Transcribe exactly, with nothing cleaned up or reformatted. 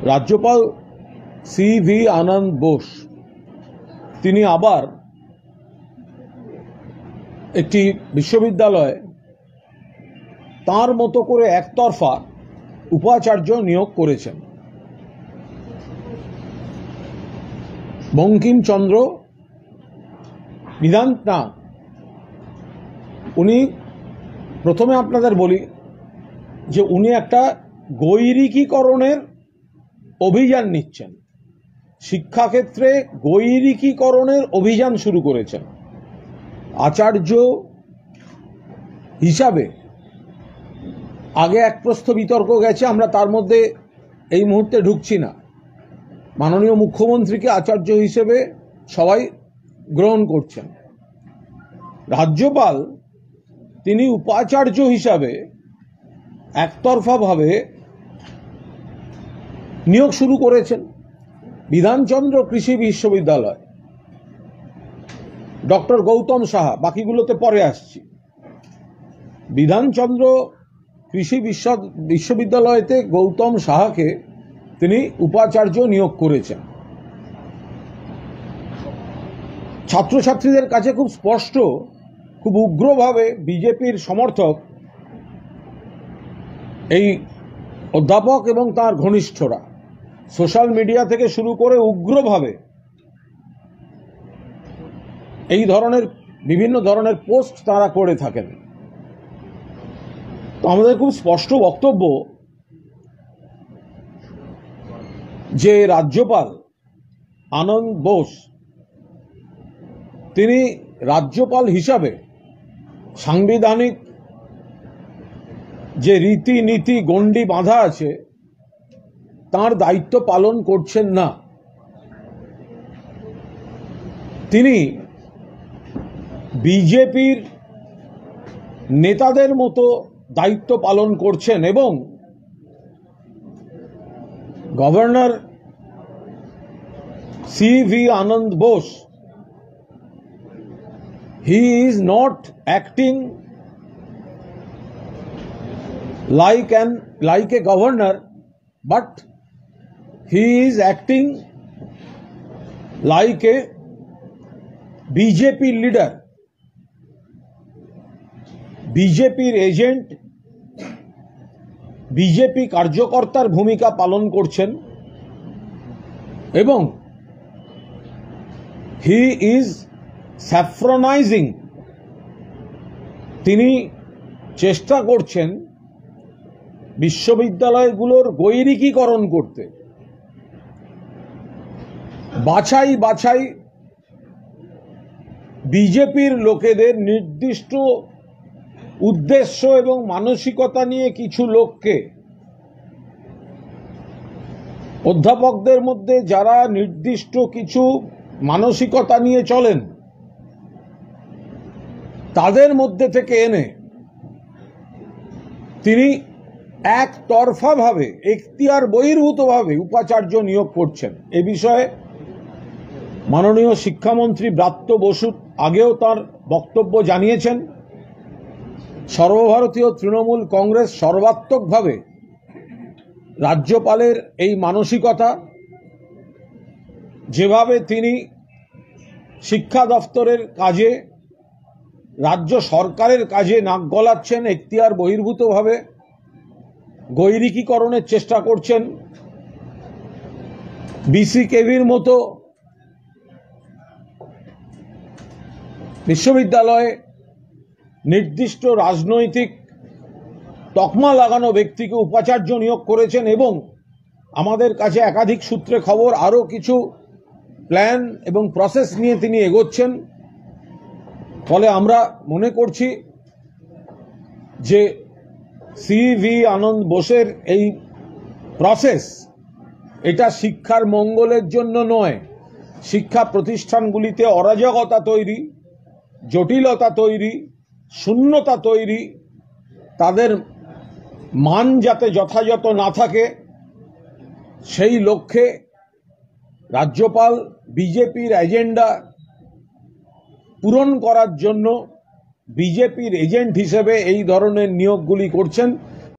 রাজ্যপাল C V Ananda Bose তিনি আবার একটি বিশ্ববিদ্যালয়ে তার মতো করে একতরফা উপাচার্য নিয়োগ করেছেন। বঙ্কিমচন্দ্র বিধান না উনি প্রথমে আপনাদের বলি যে উনি একটা গৈরিকীকরণের অভিযান নিচ্ছেন, শিক্ষাক্ষেত্রে গৈরিকীকরণের অভিযান শুরু করেছেন। আচার্য হিসাবে আগে এক প্রস্থ বিতর্ক গেছে, আমরা তার মধ্যে এই মুহূর্তে ঢুকছি না। মাননীয় মুখ্যমন্ত্রীকে আচার্য হিসেবে সবাই গ্রহণ করছেন। রাজ্যপাল তিনি উপাচার্য হিসাবে একতরফাভাবে নিয়োগ শুরু করেছেন। বিধানচন্দ্র কৃষি বিশ্ববিদ্যালয় ডক্টর গৌতম সাহা, বাকিগুলোতে পরে আসছি। বিধানচন্দ্র কৃষি বিশ্ববিদ্যালয়তে গৌতম সাহাকে তিনি উপাচার্য নিয়োগ করেছেন। ছাত্রছাত্রীদের কাছে খুব স্পষ্ট, খুব উগ্রভাবে বিজেপির সমর্থক এই অধ্যাপক এবং তার ঘনিষ্ঠরা সোশ্যাল মিডিয়া থেকে শুরু করে উগ্রভাবে এই ধরনের বিভিন্ন ধরনের পোস্ট তারা করে থাকেন। তো আমাদের খুব স্পষ্ট বক্তব্য যে রাজ্যপাল আনন্দ বোস তিনি রাজ্যপাল হিসাবে সাংবিধানিক যে রীতিনীতি গণ্ডি বাঁধা আছে তার দায়িত্ব পালন করছেন না। তিনি বিজেপির নেতাদের মতো দায়িত্ব পালন করছেন এবং governor C V Ananda Bose he is not acting like an like a governor, but he is acting like a BJP leader, বিজেপির এজেন্ট, বিজেপি কার্যকর্তার ভূমিকা পালন করছেন এবং হি ইজ স্যাফ্রনাইজিং, তিনি চেষ্টা করছেন বিশ্ববিদ্যালয়গুলোর গৈরিকীকরণ করতে। বাছাই বাছাই বিজেপির লোকেদের, নির্দিষ্ট উদ্দেশ্য এবং মানসিকতা নিয়ে কিছু লোককে, অধ্যাপকদের মধ্যে যারা নির্দিষ্ট কিছু মানসিকতা নিয়ে চলেন তাদের মধ্যে থেকে এনে তিনি একতরফাভাবে, এখতিয়ার বহির্ভূতভাবে উপাচার্য নিয়োগ করছেন। এ বিষয়ে মাননীয় শিক্ষামন্ত্রী ব্রাত্য বসু আগেও তার বক্তব্য জানিয়েছেন। সর্বভারতীয় তৃণমূল কংগ্রেস সর্বাত্মকভাবে রাজ্যপালের এই মানসিকতা, যেভাবে তিনি শিক্ষা দফতরের কাজে, রাজ্য সরকারের কাজে নাক গলাচ্ছেন, এখতিয়ার বহির্ভূতভাবে গৈরিকীকরণের চেষ্টা করছেন, বিসিকেভির মতো বিশ্ববিদ্যালয়ে নির্দিষ্ট রাজনৈতিক তকমা লাগানো ব্যক্তিকে উপাচার্য নিয়োগ করেছেন এবং আমাদের কাছে একাধিক সূত্রে খবর আরও কিছু প্ল্যান এবং প্রসেস নিয়ে তিনি এগোচ্ছেন। ফলে আমরা মনে করছি যে সি ভি আনন্দ বোসের এই প্রসেস, এটা শিক্ষার মঙ্গলের জন্য নয়, শিক্ষা প্রতিষ্ঠানগুলিতে অরাজকতা তৈরি, জটিলতা তৈরি, শূন্যতা তৈরি, তাদের মান যাতে যথাযথ না থাকে সেই লক্ষ্যে রাজ্যপাল বিজেপির এজেন্ডা পূরণ করার জন্য বিজেপির এজেন্ট হিসেবে এই ধরনের নিয়োগগুলি করছেন।